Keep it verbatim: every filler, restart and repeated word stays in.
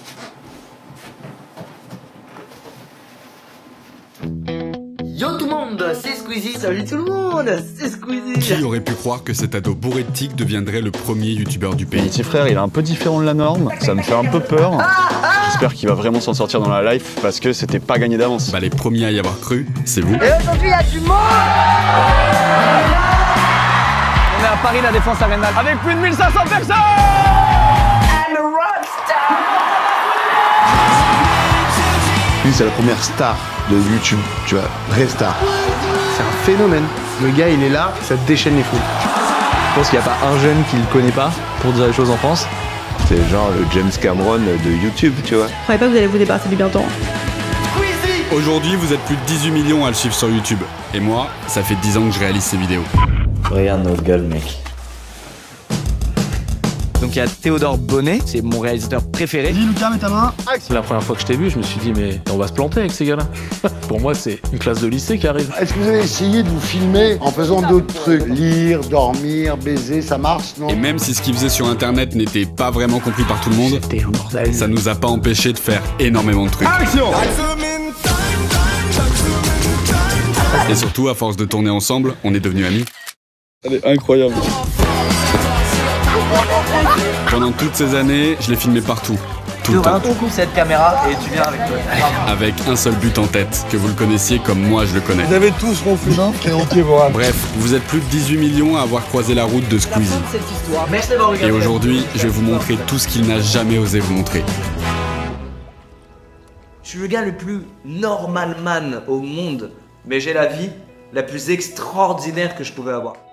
Yo tout le monde, c'est Squeezie. Salut tout le monde, c'est Squeezie. Qui aurait pu croire que cet ado bourré de tics deviendrait le premier youtubeur du pays? Mon petit frère, il est un peu différent de la norme, ça me fait un peu peur. J'espère qu'il va vraiment s'en sortir dans la life parce que c'était pas gagné d'avance. Bah les premiers à y avoir cru, c'est vous. Et aujourd'hui, il y a du monde. On est à Paris, la Défense Arena, avec plus de mille cinq cents personnes. I'm a rockstar. Lui, c'est la première star de YouTube, tu vois, vraie star. C'est un phénomène. Le gars, il est là, ça déchaîne les foules. Je pense qu'il n'y a pas un jeune qui le connaît pas pour dire les choses en France. C'est genre le James Cameron de YouTube, tu vois. Je croyais pas que vous allez vous débarrasser du bientôt. Aujourd'hui, vous êtes plus de dix-huit millions à le suivre sur YouTube. Et moi, ça fait dix ans que je réalise ces vidéos. Regarde notre gueule, mec. Donc il y a Théodore Bonnet, c'est mon réalisateur préféré. Dis Lucas, mets ta main. La première fois que je t'ai vu, je me suis dit, mais on va se planter avec ces gars-là. Pour moi, c'est une classe de lycée qui arrive. Est-ce que vous avez essayé de vous filmer en faisant d'autres trucs? Lire, dormir, baiser, ça marche, non? Et même si ce qu'il faisait sur internet n'était pas vraiment compris par tout le monde, C'était un bordel. ça nous a pas empêché de faire énormément de trucs. Action! Et surtout, à force de tourner ensemble, on est devenus amis. Elle est incroyable. Pendant toutes ces années, je l'ai filmé partout, tout Tu le temps, beaucoup cette caméra et tu viens avec toi. avec un seul but en tête, que vous le connaissiez comme moi je le connais. Vous avez tous ronflé, non? Voilà. Bref, vous êtes plus de dix-huit millions à avoir croisé la route de Squeezie. Cette histoire. Merci d'avoir regardé. Et aujourd'hui, je vais vous montrer tout ce qu'il n'a jamais osé vous montrer. Je suis le gars le plus normal man au monde, mais j'ai la vie la plus extraordinaire que je pouvais avoir.